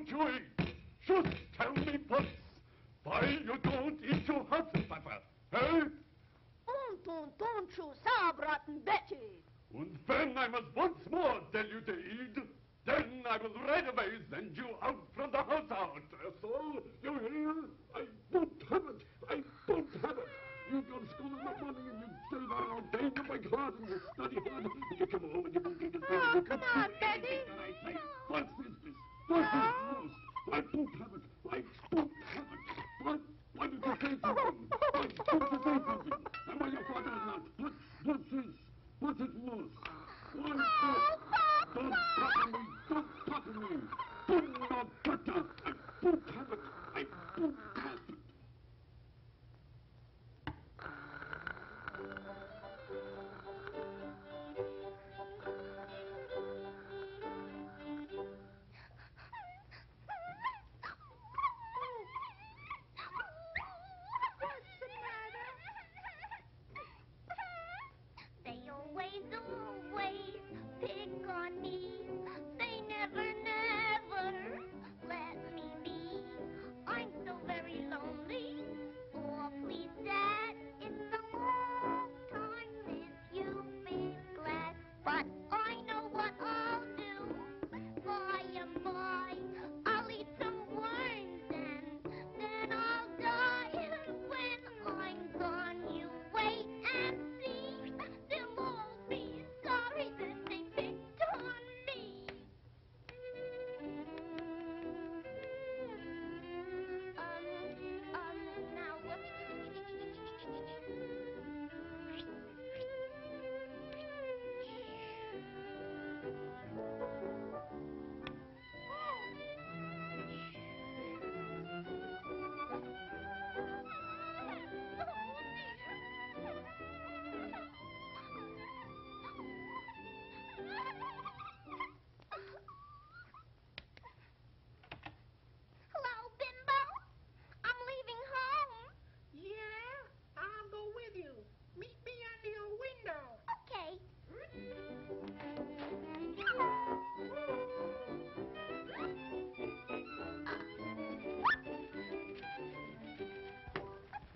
you eat? Just tell me first. Why you don't eat your Hasselpfeffer, eh? Don't you saubraten, Betty. And when I must once more tell you to eat, then I will right away send you out from the house out. So, you hear? I won't have it. I won't have it. You go to school in the morning and you stay there all day in my class and you study hard and you come home and you won't eat it. Oh, come on, Betty. What's this? What's this? I won't have it. I won't have it. Why did you say something? Why did you say something? And why your father is not? What's this? What's it loose? Why don't papa me? Don't papa me. Do not butter. I won't have it. I won't have it. They always pick on me. They never let me be. I'm so very lonely. Oh, please, Dad, it's a long time since you've been glad. But I know what I'll do. By and by, I'll eat some worms and then I'll die. When I'm gone, you wait and see. They'll all be sorry that they picked on me. Now what? Hello, Bimbo. I'm leaving home. Yeah, I'll go with you. Meet me under your window. Okay. Let's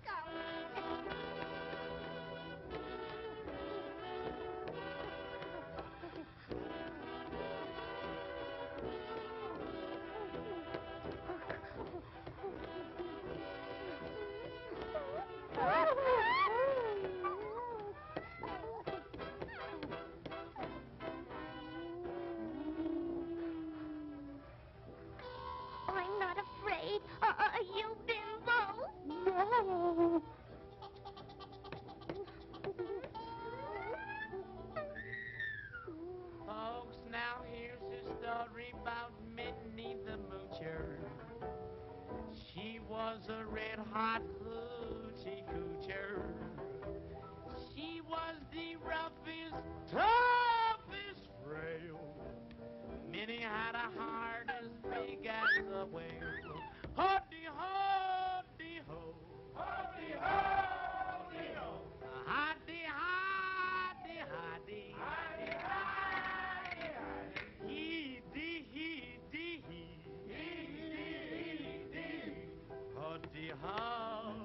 I'm not afraid. You, Bimbo? No. Folks, now here's a story about Minnie the Moocher. She was a red-hot hoochie coocher. She was the roughest, toughest frail. Minnie had a heart as big as a whale. Ho-dee-ho, ho-dee-ho, hi-dee-hi-dee-hi-dee. Ho-dee-ho.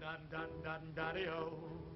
dun dun dun daddy-o.